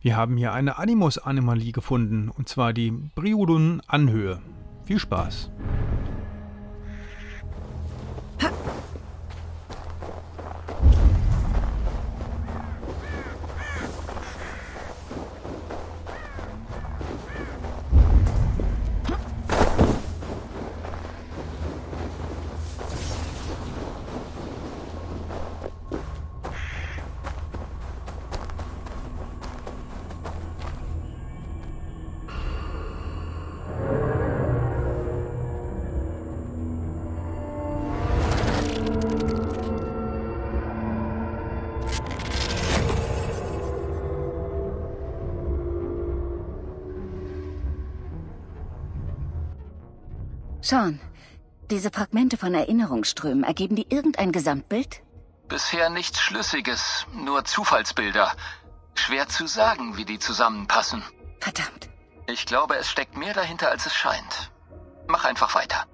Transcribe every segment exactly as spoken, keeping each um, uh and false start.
Wir haben hier eine Animus-Anomalie gefunden, und zwar die Briudon-Anhöhe. Viel Spaß! Sean, diese Fragmente von Erinnerungsströmen, ergeben die irgendein Gesamtbild? Bisher nichts Schlüssiges, nur Zufallsbilder. Schwer zu sagen, wie die zusammenpassen. Verdammt. Ich glaube, es steckt mehr dahinter, als es scheint. Mach einfach weiter.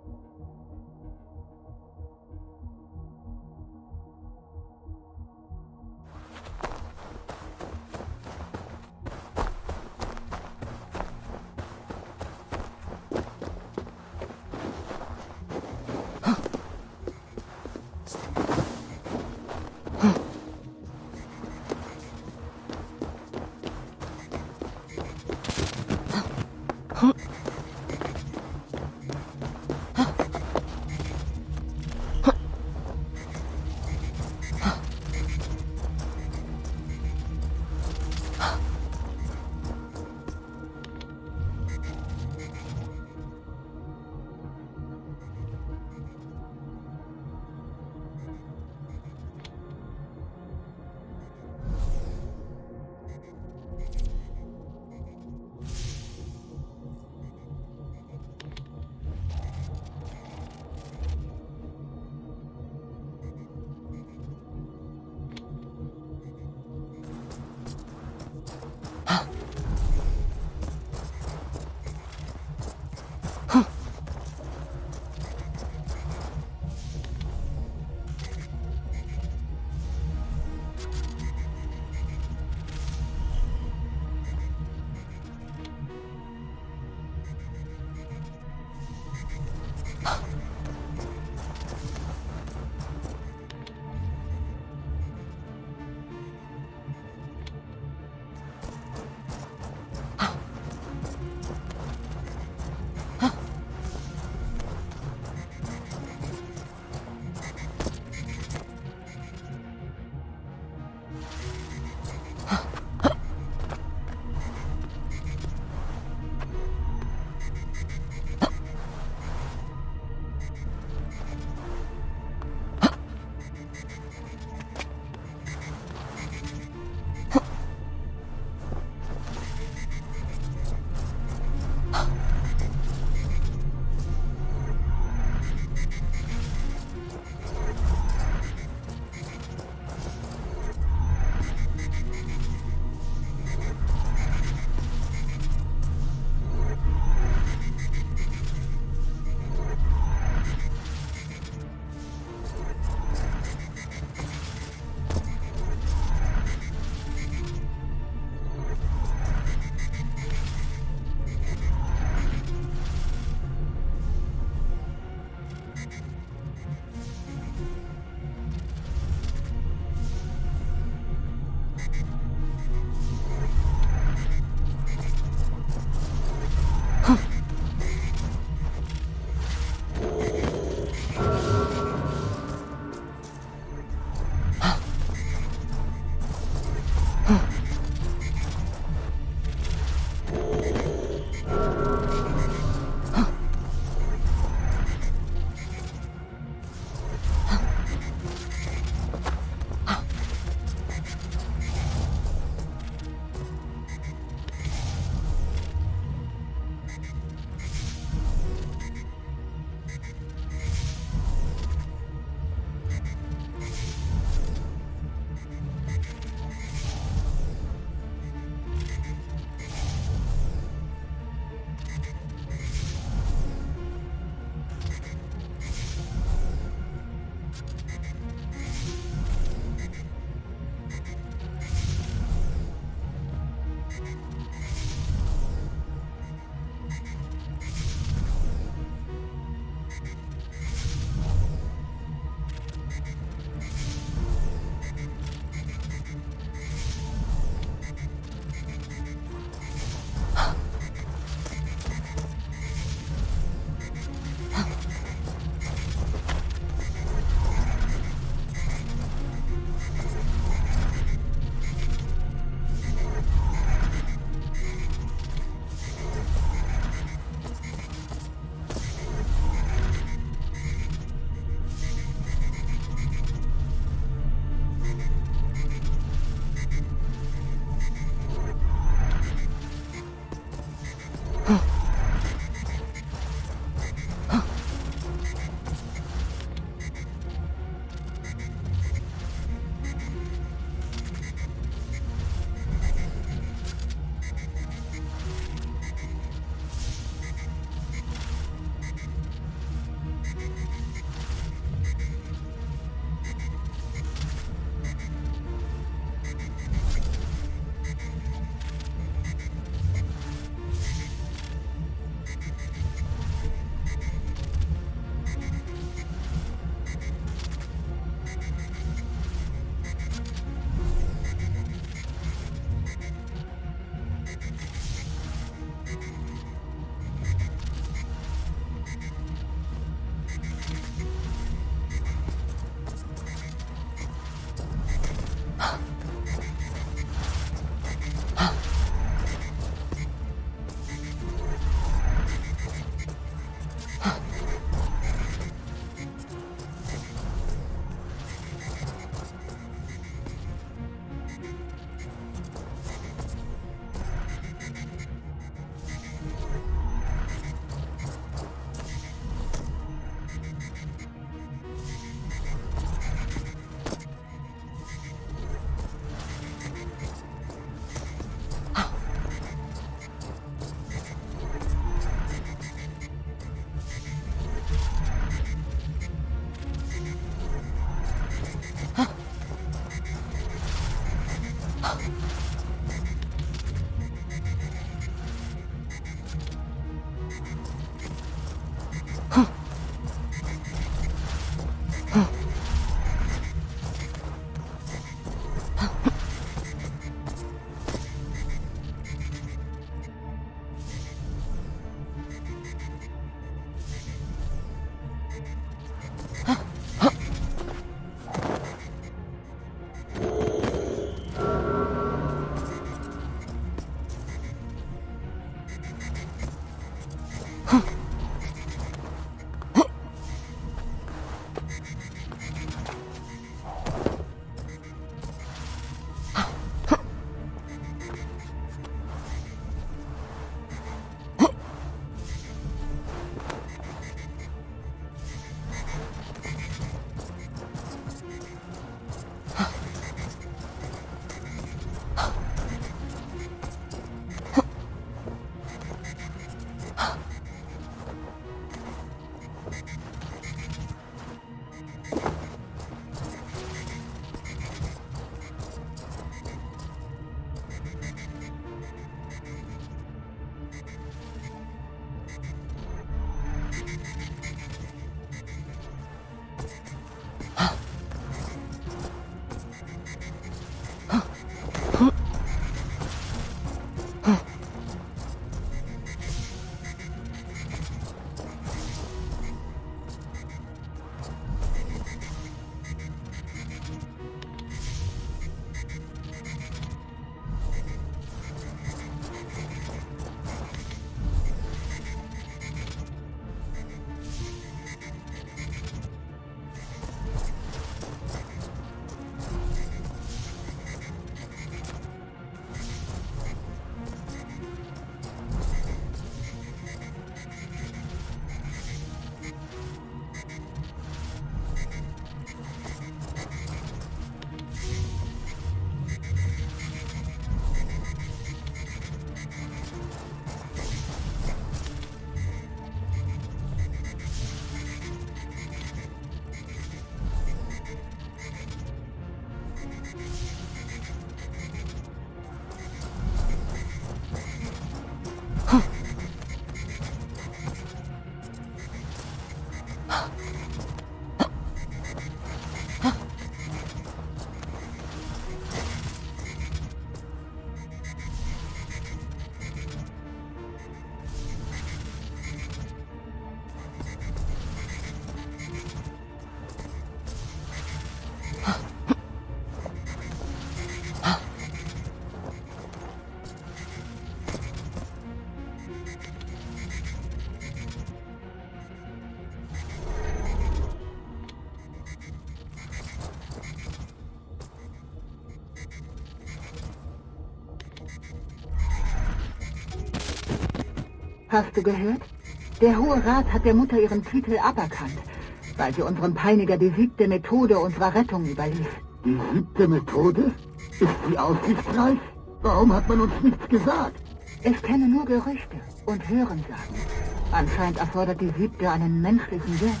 Hast du gehört? Der Hohe Rat hat der Mutter ihren Titel aberkannt, weil sie unserem Peiniger die siebte Methode unserer Rettung überließ. Die siebte Methode? Ist sie aussichtsreich? Warum hat man uns nichts gesagt? Ich kenne nur Gerüchte und Hörensagen. Anscheinend erfordert die siebte einen menschlichen Wirt.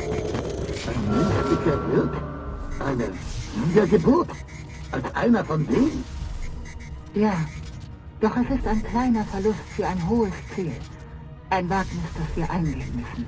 Ein menschlicher Wirt? Eine Wiedergeburt? Als einer von denen? Ja, doch es ist ein kleiner Verlust für ein hohes Ziel. Ein Wagnis, das wir eingehen müssen.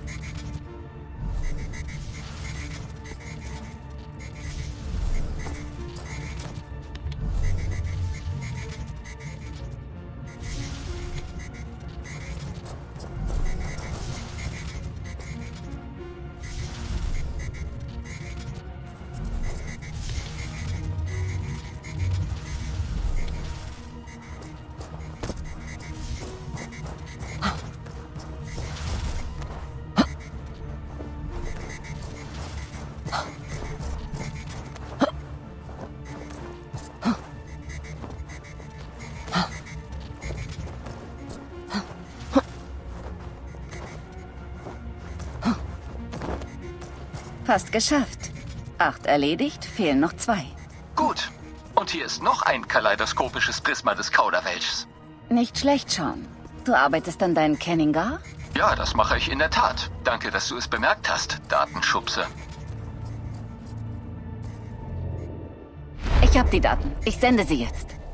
Fast geschafft. Acht erledigt, fehlen noch zwei. Gut. Und hier ist noch ein kaleidoskopisches Prisma des Kauderwelschs. Nicht schlecht, Sean. Du arbeitest an deinen Kenningar? Ja, das mache ich in der Tat. Danke, dass du es bemerkt hast, Datenschubse. Ich Ich habe die Daten. Ich sende sie jetzt.